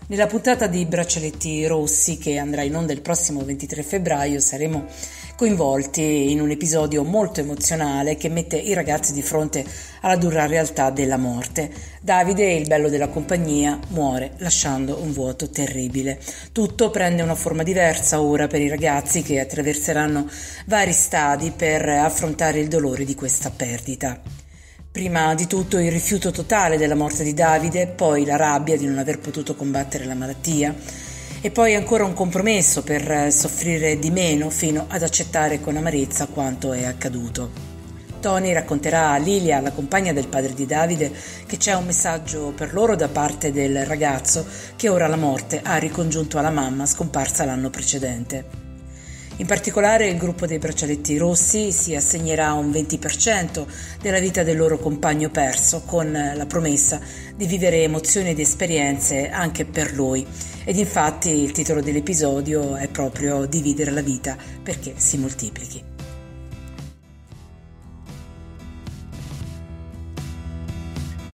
Nella puntata di Braccialetti Rossi, che andrà in onda il prossimo 23 febbraio, saremo coinvolti in un episodio molto emozionale che mette i ragazzi di fronte alla dura realtà della morte. Davide, il bello della compagnia, muore lasciando un vuoto terribile. Tutto prende una forma diversa ora per i ragazzi che attraverseranno vari stadi per affrontare il dolore di questa perdita. Prima di tutto il rifiuto totale della morte di Davide, poi la rabbia di non aver potuto combattere la malattia e poi ancora un compromesso per soffrire di meno fino ad accettare con amarezza quanto è accaduto. Tony racconterà a Lilia, la compagna del padre di Davide, che c'è un messaggio per loro da parte del ragazzo che ora la morte ha ricongiunto alla mamma scomparsa l'anno precedente. In particolare il gruppo dei Braccialetti Rossi si assegnerà un 20% della vita del loro compagno perso, con la promessa di vivere emozioni ed esperienze anche per lui. Ed infatti il titolo dell'episodio è proprio Dividere la vita perché si moltiplichi.